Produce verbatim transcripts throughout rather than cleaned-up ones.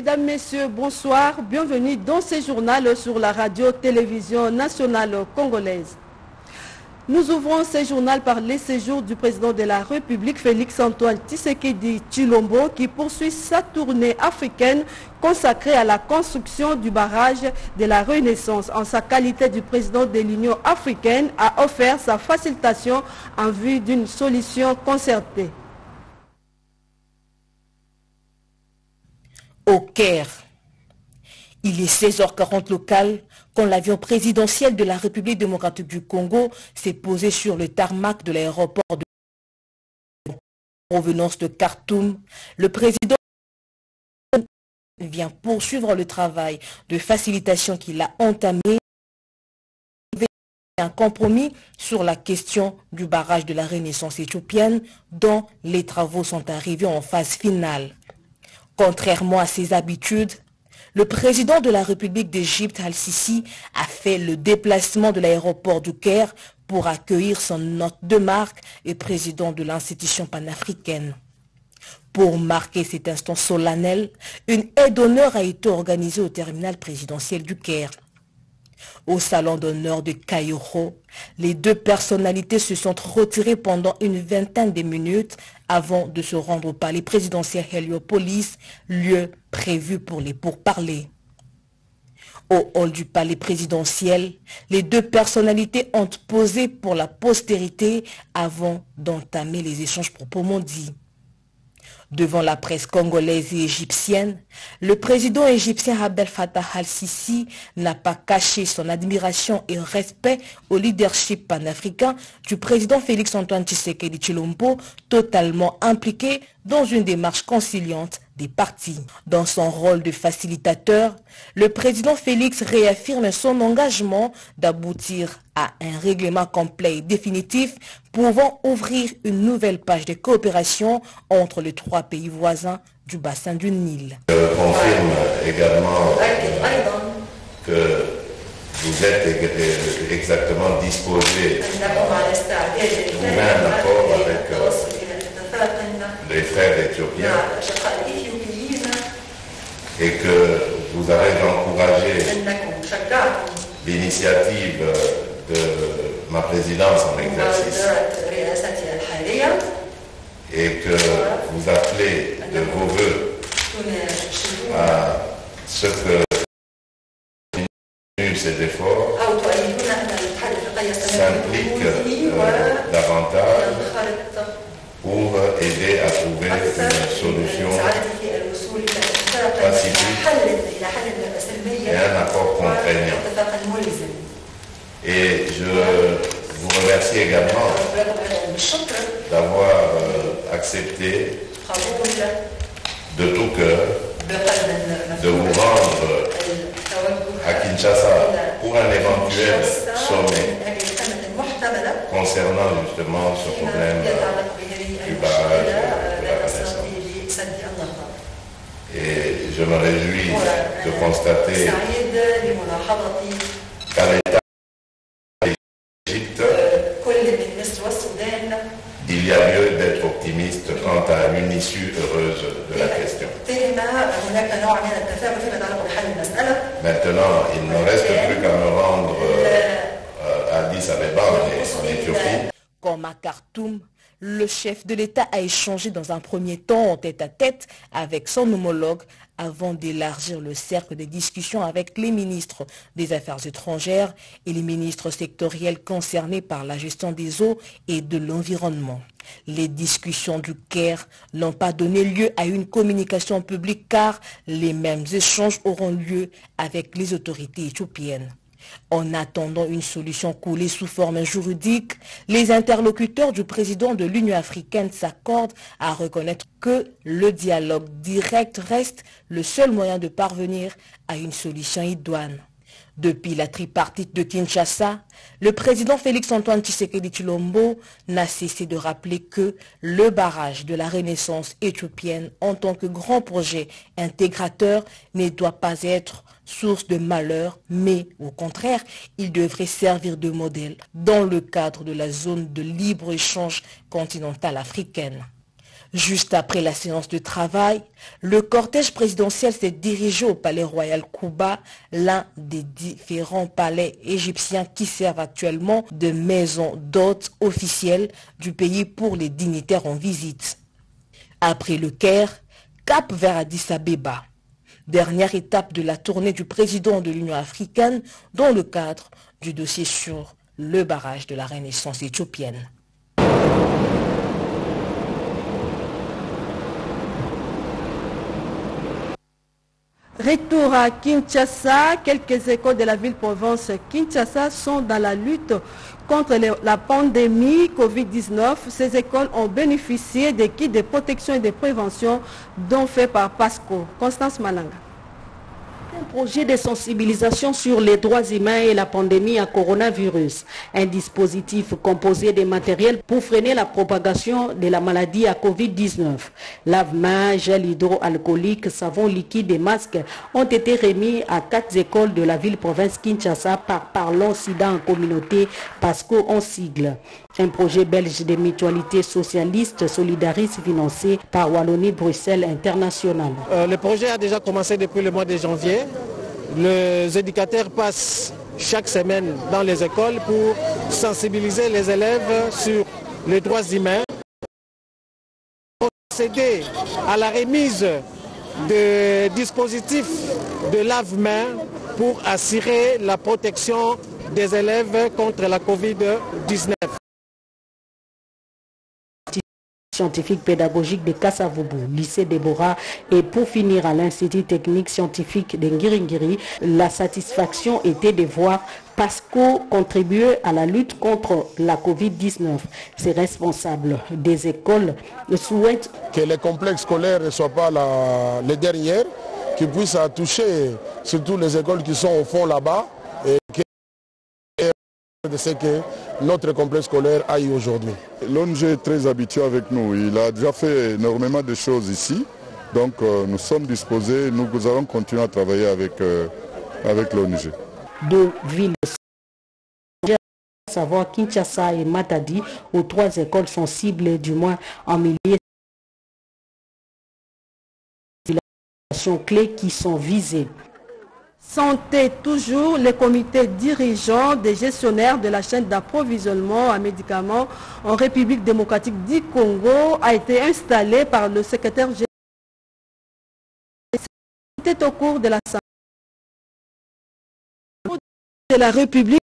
Mesdames, Messieurs, bonsoir. Bienvenue dans ce journal sur la radio-télévision nationale congolaise. Nous ouvrons ce journal par les séjours du président de la République, Félix-Antoine Tshisekedi Tshilombo, qui poursuit sa tournée africaine consacrée à la construction du barrage de la Renaissance. En sa qualité de président de l'Union africaine, a offert sa facilitation en vue d'une solution concertée. Au Caire, il est seize heures quarante locales quand l'avion présidentiel de la République démocratique du Congo s'est posé sur le tarmac de l'aéroport de provenance de Khartoum. Le président vient poursuivre le travail de facilitation qu'il a entamé, un compromis sur la question du barrage de la Renaissance éthiopienne dont les travaux sont arrivés en phase finale. Contrairement à ses habitudes, le président de la République d'Égypte, Al-Sisi, a fait le déplacement de l'aéroport du Caire pour accueillir son hôte de marque et président de l'institution panafricaine. Pour marquer cet instant solennel, une aide d'honneur a été organisée au terminal présidentiel du Caire. Au salon d'honneur de Cairo, les deux personnalités se sont retirées pendant une vingtaine de minutes avant de se rendre au palais présidentiel Héliopolis, lieu prévu pour les pourparlers. Au hall du palais présidentiel, les deux personnalités ont posé pour la postérité avant d'entamer les échanges proprement dits. Devant la presse congolaise et égyptienne, le président égyptien Abdel Fattah al-Sisi n'a pas caché son admiration et respect au leadership panafricain du président Félix-Antoine Tshisekedi Tshilombo, totalement impliqué dans une démarche conciliante des partis. Dans son rôle de facilitateur, le président Félix réaffirme son engagement d'aboutir à un règlement complet et définitif pouvant ouvrir une nouvelle page de coopération entre les trois pays voisins du bassin du Nil. Je confirme également que vous êtes exactement disposé à trouver un accord avec les frères éthiopiens et que vous avez encouragé l'initiative de ma présidence en exercice et que vous appelez de vos voeux à ce que ces efforts s'impliquent euh, davantage pour aider à trouver une solution pacifique et un accord contraignant. Et je vous remercie également d'avoir euh, accepté de tout cœur de vous rendre à Kinshasa pour un éventuel sommet concernant justement ce problème du barrage de la Renaissance. Et je me réjouis de constater qu'à l'état d'Égypte, il y a lieu d'être optimiste quant à une issue heureuse de la question. Maintenant, il ne reste plus qu'à me rendre à Addis Abeba en Éthiopie. Comme à Khartoum, le chef de l'État a échangé dans un premier temps en tête-à-tête avec son homologue avant d'élargir le cercle de discussions avec les ministres des Affaires étrangères et les ministres sectoriels concernés par la gestion des eaux et de l'environnement. Les discussions du Caire n'ont pas donné lieu à une communication publique car les mêmes échanges auront lieu avec les autorités éthiopiennes. En attendant une solution coulée sous forme juridique, les interlocuteurs du président de l'Union africaine s'accordent à reconnaître que le dialogue direct reste le seul moyen de parvenir à une solution idoine. Depuis la tripartite de Kinshasa, le président Félix-Antoine Tshisekedi Tshilombo n'a cessé de rappeler que le barrage de la Renaissance éthiopienne en tant que grand projet intégrateur ne doit pas être source de malheur, mais au contraire, il devrait servir de modèle dans le cadre de la zone de libre-échange continentale africaine. Juste après la séance de travail, le cortège présidentiel s'est dirigé au palais royal Kouba, l'un des différents palais égyptiens qui servent actuellement de maison d'hôtes officielle du pays pour les dignitaires en visite. Après le Caire, cap vers Addis Abeba. Dernière étape de la tournée du président de l'Union africaine dans le cadre du dossier sur le barrage de la Renaissance éthiopienne. Retour à Kinshasa, quelques écoles de la ville-province Kinshasa sont dans la lutte contre la pandémie covid dix-neuf. Ces écoles ont bénéficié des kits de protection et de prévention dont fait par PASCO. Constance Malanga. Un projet de sensibilisation sur les droits humains et la pandémie à coronavirus. Un dispositif composé de matériel pour freiner la propagation de la maladie à covid dix-neuf. Lave-mains, gel hydroalcoolique, savon liquide et masques ont été remis à quatre écoles de la ville-province Kinshasa par Parlons Sida en communauté, PASCO en sigle. Un projet belge de mutualité socialiste solidariste financé par Wallonie-Bruxelles International. Euh, le projet a déjà commencé depuis le mois de janvier. Les éducateurs passent chaque semaine dans les écoles pour sensibiliser les élèves sur les droits humains, procéder à la remise de dispositifs de lave-mains pour assurer la protection des élèves contre la covid dix-neuf. Scientifique pédagogique de Kassavoubou, lycée Déborah, et pour finir à l'Institut technique scientifique de Ngiringiri, la satisfaction était de voir PASCO contribuer à la lutte contre la covid dix-neuf. Ces responsables des écoles souhaitent que les complexes scolaires ne soient pas la, les dernières, qu'ils puissent toucher surtout les écoles qui sont au fond là-bas et que de ce que notre complexe scolaire aille aujourd'hui. L'O N G est très habitué avec nous. Il a déjà fait énormément de choses ici. Donc euh, nous sommes disposés, nous, nous allons continuer à travailler avec, euh, avec l'O N G. Deux villes, à savoir Kinshasa et Matadi, où trois écoles sont ciblées du moins en milliers de populations clés qui sont visées. Santé toujours, le comité dirigeant des gestionnaires de la chaîne d'approvisionnement en médicaments en République démocratique du Congo a été installé par le secrétaire général. C'était au cours de la de la République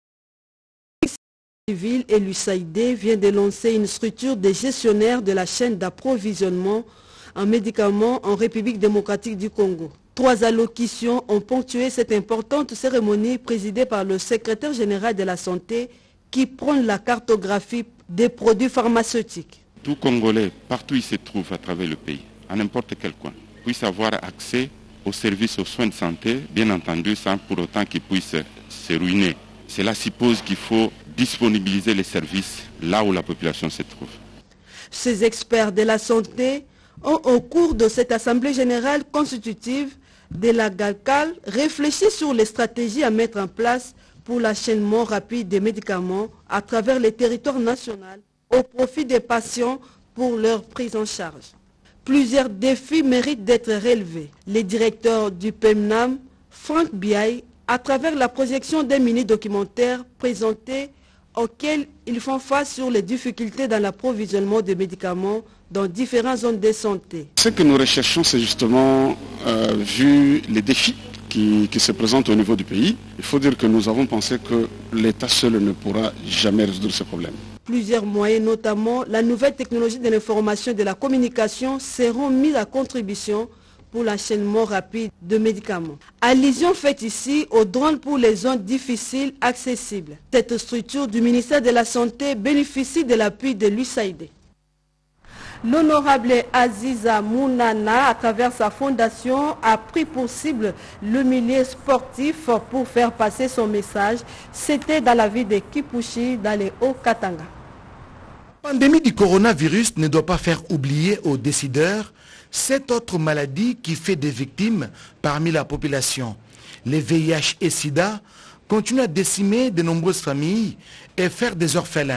civile et l'U S A I D vient de lancer une structure des gestionnaires de la chaîne d'approvisionnement en médicaments en République démocratique du Congo. Trois allocutions ont ponctué cette importante cérémonie présidée par le secrétaire général de la Santé qui prône la cartographie des produits pharmaceutiques. Tout Congolais, partout où il se trouve à travers le pays, à n'importe quel coin, puisse avoir accès aux services, aux soins de santé, bien entendu, sans pour autant qu'ils puissent se ruiner. Cela suppose qu'il faut disponibiliser les services là où la population se trouve. Ces experts de la santé ont, au cours de cette Assemblée générale constitutive de la GALCAL, réfléchi sur les stratégies à mettre en place pour l'enchaînement rapide des médicaments à travers les territoires nationaux au profit des patients pour leur prise en charge. Plusieurs défis méritent d'être relevés. Les directeurs du P E M N A M, Franck Biaï, à travers la projection d'un mini-documentaire présenté auquel ils font face sur les difficultés dans l'approvisionnement de médicaments dans différentes zones de santé. Ce que nous recherchons, c'est justement, euh, vu les défis qui, qui se présentent au niveau du pays, il faut dire que nous avons pensé que l'État seul ne pourra jamais résoudre ce problème. Plusieurs moyens, notamment la nouvelle technologie de l'information et de la communication, seront mis à contribution pour l'enchaînement rapide de médicaments. Allusion faite ici aux drones pour les zones difficiles accessibles. Cette structure du ministère de la Santé bénéficie de l'appui de l'U S A I D. L'honorable Aziza Mounana, à travers sa fondation, a pris pour cible le milieu sportif pour faire passer son message. C'était dans la ville de Kipushi, dans les Hauts-Katanga. La pandémie du coronavirus ne doit pas faire oublier aux décideurs cette autre maladie qui fait des victimes parmi la population. Les V I H et SIDA continuent à décimer de nombreuses familles et faire des orphelins.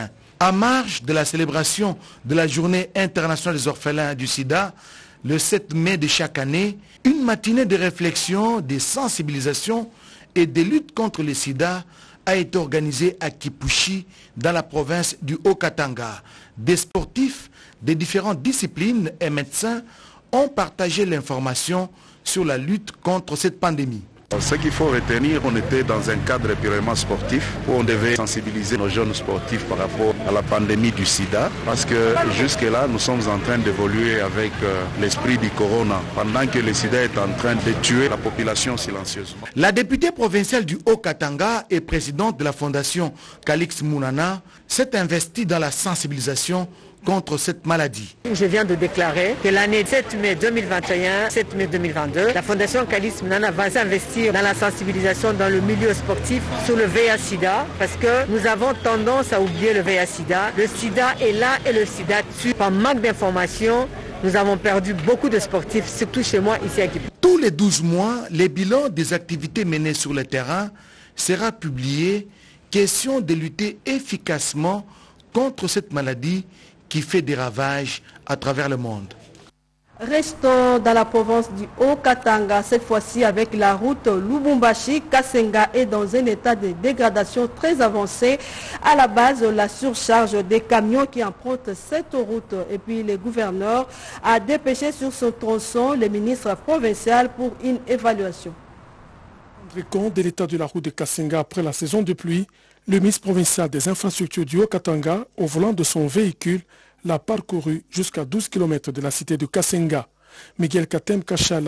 À marge de la célébration de la Journée internationale des orphelins du sida, le sept mai de chaque année, une matinée de réflexion, de sensibilisation et de lutte contre le sida a été organisée à Kipushi, dans la province du Haut-Katanga. Des sportifs de différentes disciplines et médecins ont partagé l'information sur la lutte contre cette pandémie. Ce qu'il faut retenir, on était dans un cadre purement sportif où on devait sensibiliser nos jeunes sportifs par rapport à la pandémie du sida, parce que jusque-là, nous sommes en train d'évoluer avec euh, l'esprit du corona, pendant que le sida est en train de tuer la population silencieusement. La députée provinciale du Haut-Katanga et présidente de la fondation Calix Mounana s'est investie dans la sensibilisation contre cette maladie. Je viens de déclarer que l'année sept mai deux mille vingt et un, sept mai deux mille vingt-deux, la Fondation Calix Mounana va s'investir dans la sensibilisation dans le milieu sportif sur le V I H sida, parce que nous avons tendance à oublier le V I H sida. Le sida est là et le sida tue. Par manque d'informations, nous avons perdu beaucoup de sportifs, surtout chez moi ici à Kipushi. Tous les douze mois, les bilans des activités menées sur le terrain sera publié. Question de lutter efficacement contre cette maladie qui fait des ravages à travers le monde. Restons dans la province du Haut-Katanga, cette fois-ci avec la route Lubumbashi-Kasenga est dans un état de dégradation très avancé. À la base, la surcharge des camions qui empruntent cette route. Et puis le gouverneur a dépêché sur ce tronçon le ministre provincial pour une évaluation. Compte de l'état de la route de Kasenga après la saison de pluie, le ministre provincial des infrastructures du Haut-Katanga, au volant de son véhicule, l'a parcouru jusqu'à douze kilomètres de la cité de Kasenga. Miguel Katem Kachal,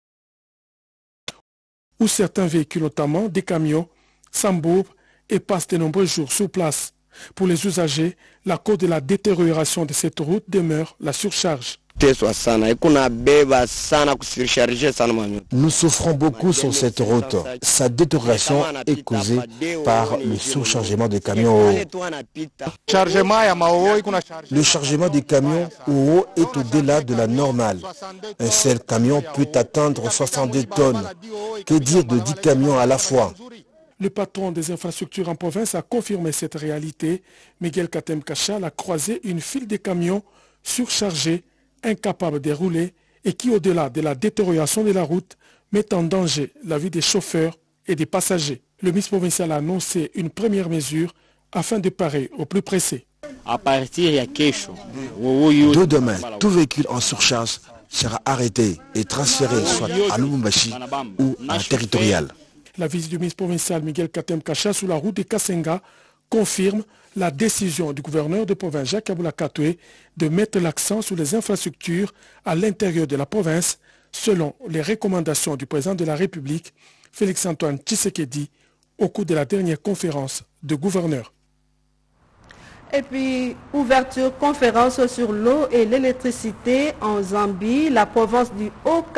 où certains véhicules, notamment des camions, s'embourbent et passent de nombreux jours sur place. Pour les usagers, la cause de la détérioration de cette route demeure la surcharge. Nous souffrons beaucoup sur cette route. Sa détérioration est causée par le surchargement des camions. Le chargement des camions au haut est au-delà de la normale. Un seul camion peut atteindre soixante-deux tonnes. Que dire de dix camions à la fois? Le patron des infrastructures en province a confirmé cette réalité. Miguel Katem Kachal a croisé une file de camions surchargés, incapables de rouler et qui, au-delà de la détérioration de la route, mettent en danger la vie des chauffeurs et des passagers. Le ministre provincial a annoncé une première mesure afin de parer au plus pressé. De demain, tout véhicule en surcharge sera arrêté et transféré soit à Lubumbashi ou à territorial. La visite du ministre provincial Miguel Katem Kachal sur la route de Kasenga confirme la décision du gouverneur de province Jacques Aboula Katoué de mettre l'accent sur les infrastructures à l'intérieur de la province, selon les recommandations du président de la République, Félix-Antoine Tshisekedi, au cours de la dernière conférence de gouverneurs. Et puis, ouverture conférence sur l'eau et l'électricité en Zambie, la province du Haut-Katanga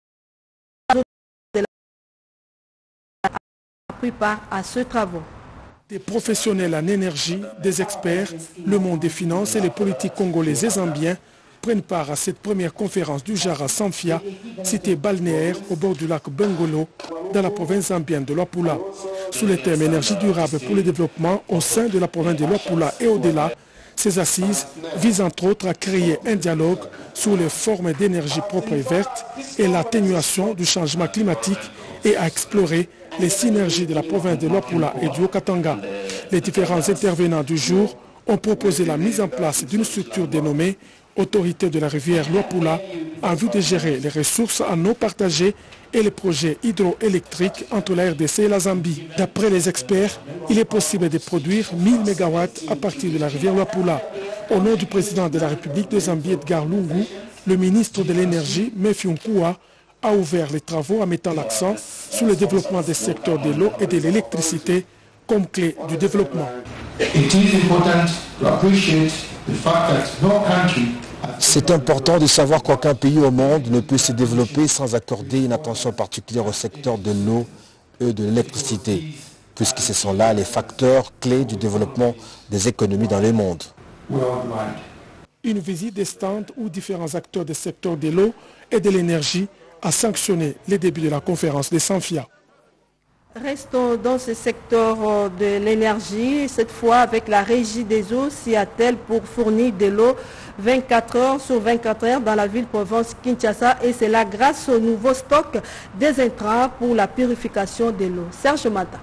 a pris part à ce travail. Des professionnels en énergie, des experts, le monde des finances et les politiques congolais et zambiens prennent part à cette première conférence du Jara Sanfia, cité balnéaire au bord du lac Bengolo, dans la province zambienne de Luapula. Sous le thème énergie durable pour le développement au sein de la province de Luapula et au-delà, ces assises visent entre autres à créer un dialogue sur les formes d'énergie propre et verte et l'atténuation du changement climatique et à explorer les synergies de la province de Luapula et du Haut-Katanga. Les différents intervenants du jour ont proposé la mise en place d'une structure dénommée Autorité de la rivière Luapula en vue de gérer les ressources en eau partagées et les projets hydroélectriques entre la R D C et la Zambie. D'après les experts, il est possible de produire mille mégawatts à partir de la rivière Luapula. Au nom du président de la République de Zambie, Edgar Lungu, le ministre de l'Énergie, Mefi Nkua, a ouvert les travaux en mettant l'accent sur le développement des secteurs de l'eau et de l'électricité comme clé du développement. C'est important de savoir qu'aucun pays au monde ne peut se développer sans accorder une attention particulière au secteur de l'eau et de l'électricité, puisque ce sont là les facteurs clés du développement des économies dans le monde. Une visite des stands où différents acteurs des secteurs de l'eau et de l'énergie a sanctionné les débuts de la conférence de Sanfia. Restons dans ce secteur de l'énergie, cette fois avec la Régie des eaux s'y attelle pour fournir de l'eau vingt-quatre heures sur vingt-quatre heures dans la ville-province Kinshasa, et c'est là grâce au nouveau stock des intrants pour la purification de l'eau. Serge Mata.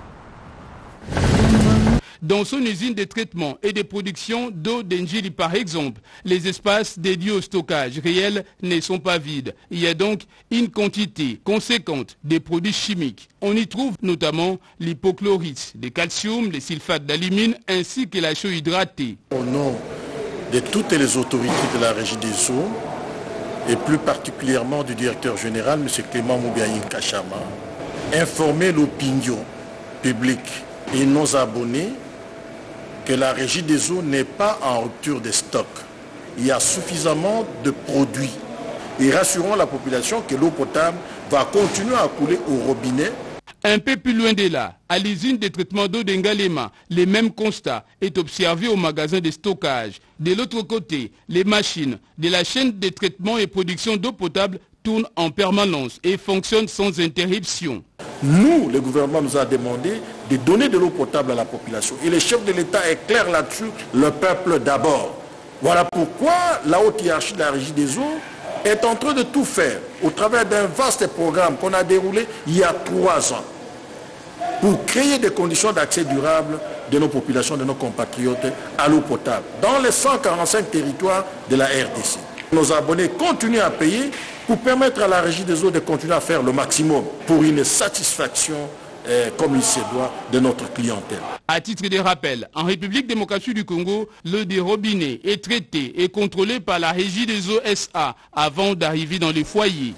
Dans son usine de traitement et de production d'eau d'Enjili par exemple, les espaces dédiés au stockage réel ne sont pas vides. Il y a donc une quantité conséquente de produits chimiques. On y trouve notamment l'hypochlorite, le calcium, les sulfates d'alumine ainsi que la chaux hydratée. Au nom de toutes les autorités de la Régie des eaux et plus particulièrement du directeur général, M. Clément Moubiaïn Kachama, informer l'opinion publique et nos abonnés que la Régie des eaux n'est pas en rupture de stock. Il y a suffisamment de produits. Et rassurons la population que l'eau potable va continuer à couler au robinet. Un peu plus loin de là, à l'usine de traitement d'eau d'Engalema, le même constat est observé au magasin de stockage. De l'autre côté, les machines de la chaîne de traitement et production d'eau potable tournent en permanence et fonctionnent sans interruption. Nous, le gouvernement nous a demandé de donner de l'eau potable à la population. Et le chef de l'État est clair là-dessus, le peuple d'abord. Voilà pourquoi la haute hiérarchie de la Régie des eaux est en train de tout faire au travers d'un vaste programme qu'on a déroulé il y a trois ans pour créer des conditions d'accès durable de nos populations, de nos compatriotes à l'eau potable dans les cent quarante-cinq territoires de la R D C. Nos abonnés continuent à payer pour permettre à la Régie des eaux de continuer à faire le maximum pour une satisfaction euh, comme il se doit de notre clientèle. À titre de rappel, en République démocratique du Congo, l'eau des robinets est traitée et contrôlée par la Régie des eaux S A avant d'arriver dans les foyers.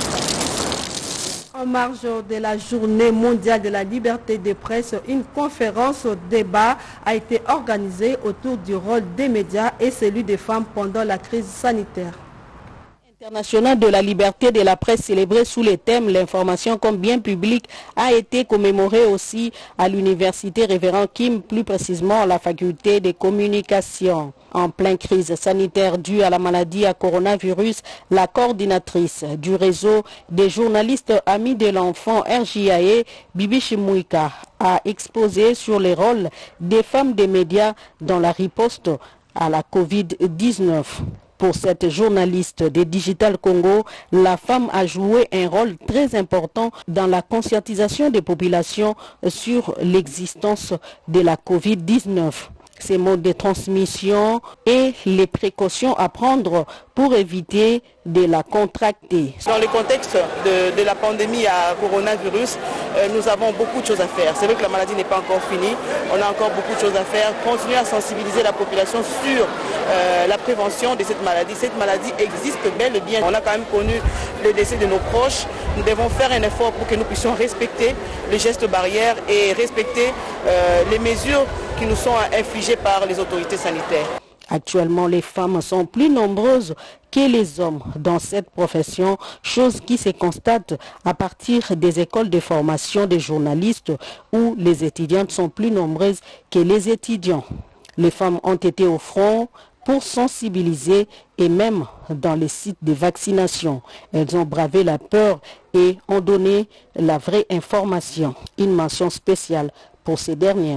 En marge de la journée mondiale de la liberté de presse, une conférence débat a été organisée autour du rôle des médias et celui des femmes pendant la crise sanitaire. International de la liberté de la presse célébré sous le thème l'information comme bien public a été commémoré aussi à l'université Révérend Kim, plus précisément à la faculté de communication. En pleine crise sanitaire due à la maladie à coronavirus, la coordinatrice du réseau des journalistes amis de l'enfant R J A E, Bibi Chimouika, a exposé sur les rôles des femmes des médias dans la riposte à la covid dix-neuf. Pour cette journaliste de Digital Congo, la femme a joué un rôle très important dans la conscientisation des populations sur l'existence de la covid dix-neuf. Ces modes de transmission et les précautions à prendre pour éviter de la contracter. Dans le contexte de, de la pandémie à coronavirus, euh, nous avons beaucoup de choses à faire. C'est vrai que la maladie n'est pas encore finie, on a encore beaucoup de choses à faire. Continuer à sensibiliser la population sur euh, la prévention de cette maladie. Cette maladie existe bel et bien. On a quand même connu le décès de nos proches. Nous devons faire un effort pour que nous puissions respecter les gestes barrières et respecter euh, les mesures qui nous sont infligées par les autorités sanitaires. Actuellement, les femmes sont plus nombreuses que les hommes dans cette profession, chose qui se constate à partir des écoles de formation des journalistes où les étudiantes sont plus nombreuses que les étudiants. Les femmes ont été au front pour sensibiliser et même dans les sites de vaccination. Elles ont bravé la peur et ont donné la vraie information. Une mention spéciale pour ces dernières.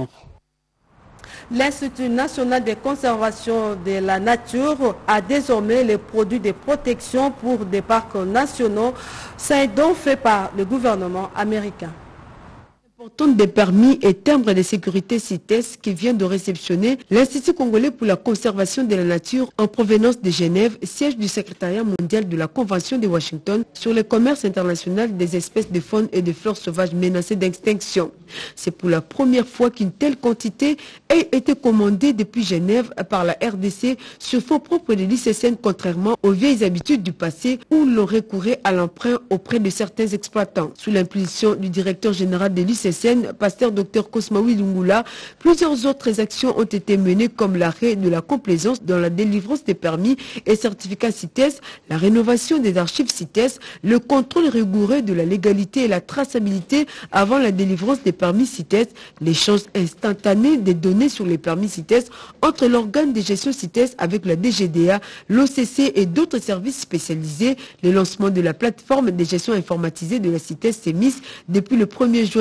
L'Institut national de conservation de la nature a désormais les produits de protection pour des parcs nationaux. C'est un don fait par le gouvernement américain. Importante des permis et timbres de sécurité CITES qui vient de réceptionner l'Institut congolais pour la conservation de la nature en provenance de Genève, siège du secrétariat mondial de la Convention de Washington sur le commerce international des espèces de faune et de flore sauvages menacées d'extinction. C'est pour la première fois qu'une telle quantité a été commandée depuis Genève par la R D C sur fonds propres de l'I C S N, contrairement aux vieilles habitudes du passé où l'on recourait à l'emprunt auprès de certains exploitants. Sous l'impulsion du directeur général de l'I C S N, pasteur Dr Kosmaoui Lungula, plusieurs autres actions ont été menées comme l'arrêt de la complaisance dans la délivrance des permis et certificats CITES, la rénovation des archives CITES, le contrôle rigoureux de la légalité et la traçabilité avant la délivrance des permis CITES, l'échange instantané des données sur les permis CITES entre l'organe de gestion CITES avec la D G D A, l'O C C et d'autres services spécialisés, le lancement de la plateforme de gestion informatisée de la CITES C E M I S depuis le premier juin deux mille vingt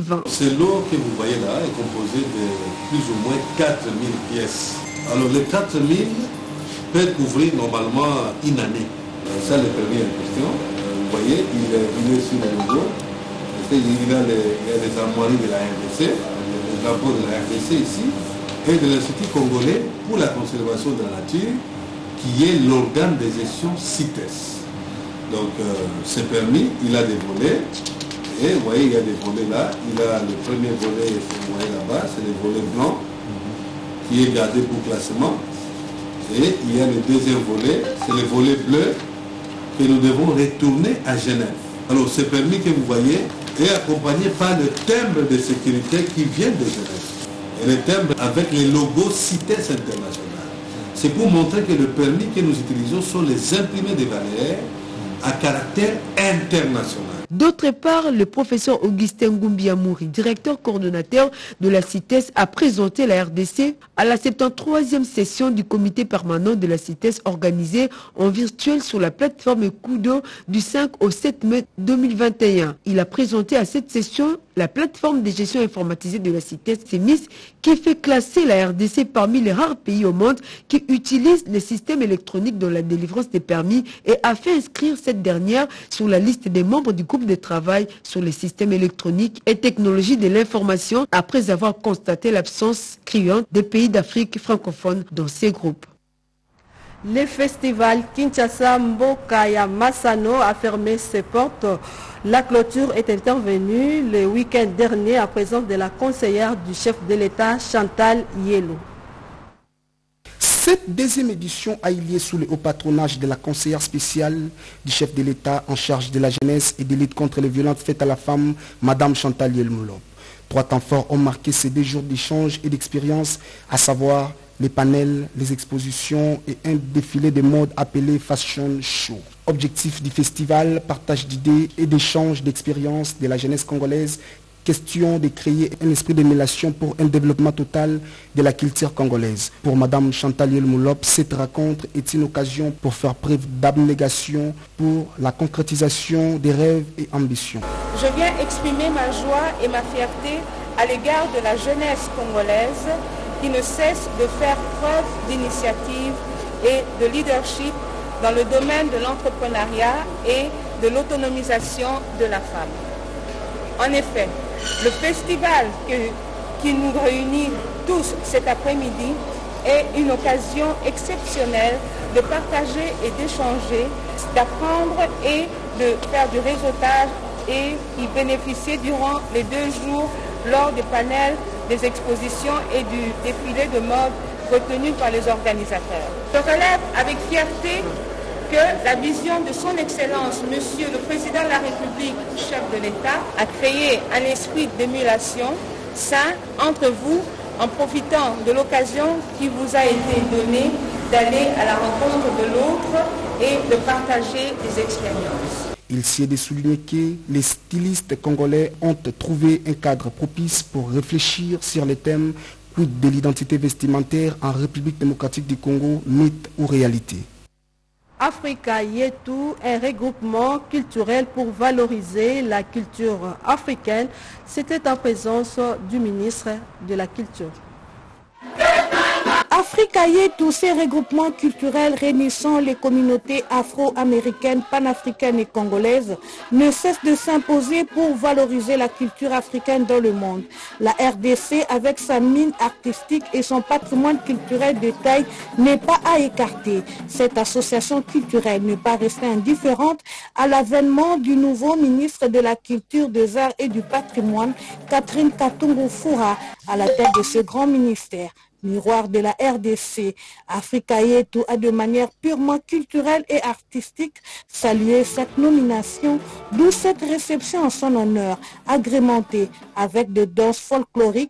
vingt. Ce lot que vous voyez là est composé de plus ou moins quatre mille pièces. Alors les quatre mille peuvent couvrir normalement une année. Ça, le permis en question. Vous voyez, il est, il est sur le logo. Il y a les, il y a les armoiries de la R D C, le drapeau de la R D C ici, et de l'Institut congolais pour la conservation de la nature, qui est l'organe de gestion CITES. Donc euh, ce permis, il a des volets, et vous voyez, il y a des volets là. Il a le premier volet, vous voyez là-bas, c'est le volet blanc, qui est gardé pour classement. Et il y a le deuxième volet, c'est le volet bleu, que nous devons retourner à Genève. Alors ce permis que vous voyez est accompagné par le timbre de sécurité qui vient de Genève. Et le timbre avec les logos CITES international. C'est pour montrer que le permis que nous utilisons sont les imprimés de valeurs à caractère international. D'autre part, le professeur Augustin Goumbiamouri, directeur coordonnateur de la CITES, a présenté la R D C à la soixante-treizième session du comité permanent de la CITES organisée en virtuel sur la plateforme Kudo du cinq au sept mai deux mille vingt et un. Il a présenté à cette session la plateforme de gestion informatisée de la CITES, C E M I S, qui fait classer la R D C parmi les rares pays au monde qui utilisent les systèmes électroniques dans la délivrance des permis et a fait inscrire cette dernière sur la liste des membres du groupe de travail sur les systèmes électroniques et technologies de l'information après avoir constaté l'absence criante des pays d'Afrique francophone dans ces groupes. Le festival Kinshasa Mbokaya Massano a fermé ses portes. La clôture est intervenue le week-end dernier à présence de la conseillère du chef de l'État Chantal Yelo. Cette deuxième édition a eu lieu sous le haut patronage de la conseillère spéciale du chef de l'État en charge de la jeunesse et de lutte contre les violences faites à la femme, Madame Chantal Yelmoulop. Trois temps forts ont marqué ces deux jours d'échange et d'expérience, à savoir les panels, les expositions et un défilé de mode appelé Fashion Show. Objectif du festival, partage d'idées et d'échange d'expériences de la jeunesse congolaise. Question de créer un esprit d'émulation pour un développement total de la culture congolaise. Pour Madame Chantal Yelmoulop, cette rencontre est une occasion pour faire preuve d'abnégation pour la concrétisation des rêves et ambitions. Je viens exprimer ma joie et ma fierté à l'égard de la jeunesse congolaise qui ne cesse de faire preuve d'initiative et de leadership dans le domaine de l'entrepreneuriat et de l'autonomisation de la femme. En effet, le festival que, qui nous réunit tous cet après-midi est une occasion exceptionnelle de partager et d'échanger, d'apprendre et de faire du réseautage et y bénéficier durant les deux jours lors des panels, des expositions et du défilé de mode retenu par les organisateurs. Je relève avec fierté que la vision de son Excellence, Monsieur le Président de la République, chef de l'État, a créé un esprit d'émulation sain entre vous en profitant de l'occasion qui vous a été donnée d'aller à la rencontre de l'autre et de partager des expériences. Il s'y de souligner que les stylistes congolais ont trouvé un cadre propice pour réfléchir sur les thèmes quid de l'identité vestimentaire en République démocratique du Congo, mythe ou réalité. Africa Yetu, un regroupement culturel pour valoriser la culture africaine. C'était en présence du ministre de la Culture. Africa Yetu, ces regroupements culturels réunissant les communautés afro-américaines, panafricaines et congolaises, ne cessent de s'imposer pour valoriser la culture africaine dans le monde. La R D C, avec sa mine artistique et son patrimoine culturel de taille, n'est pas à écarter. Cette association culturelle n'est pas restée indifférente à l'avènement du nouveau ministre de la Culture, des Arts et du Patrimoine, Catherine Katungu Fura, à la tête de ce grand ministère. Miroir de la R D C, Africa Yetu a de manière purement culturelle et artistique salué cette nomination, d'où cette réception en son honneur, agrémentée avec des danses folkloriques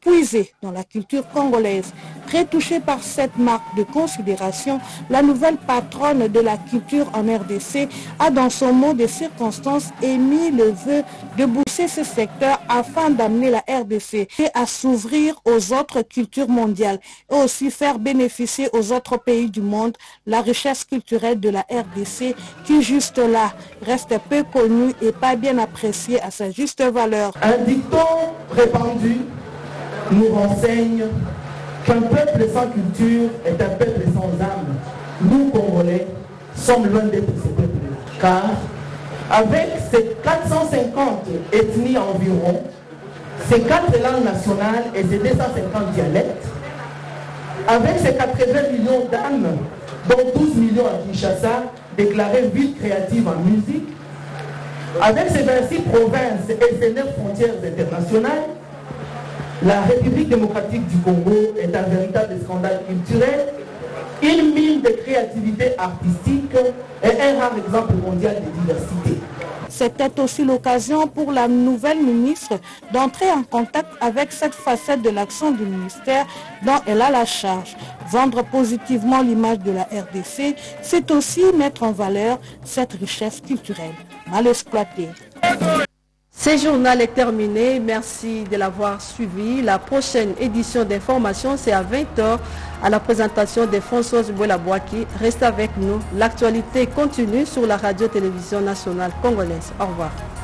puiser dans la culture congolaise. Très touchée par cette marque de considération, la nouvelle patronne de la culture en R D C a dans son mot de circonstance émis le vœu de booster ce secteur afin d'amener la R D C à s'ouvrir aux autres cultures mondiales et aussi faire bénéficier aux autres pays du monde la richesse culturelle de la R D C qui juste là reste peu connue et pas bien appréciée à sa juste valeur. Un dicton répandu nous renseigne qu'un peuple sans culture est un peuple sans âme. Nous, Congolais, sommes loin d'être ce peuple. Car, avec ces quatre cent cinquante ethnies environ, ces quatre langues nationales et ces deux cent cinquante dialectes, avec ces quatre-vingts millions d'âmes, dont douze millions à Kinshasa, déclarés ville créative en musique, avec ces vingt-six provinces et ces neuf frontières internationales, la République démocratique du Congo est un véritable scandale culturel, une mine de créativité artistique et un rare exemple mondial de diversité. C'était aussi l'occasion pour la nouvelle ministre d'entrer en contact avec cette facette de l'action du ministère dont elle a la charge. Vendre positivement l'image de la R D C, c'est aussi mettre en valeur cette richesse culturelle mal exploitée. Ce journal est terminé. Merci de l'avoir suivi. La prochaine édition d'information, c'est à vingt heures à la présentation de Françoise Bouela-Boaki. Restez avec nous. L'actualité continue sur la radio-télévision nationale congolaise. Au revoir.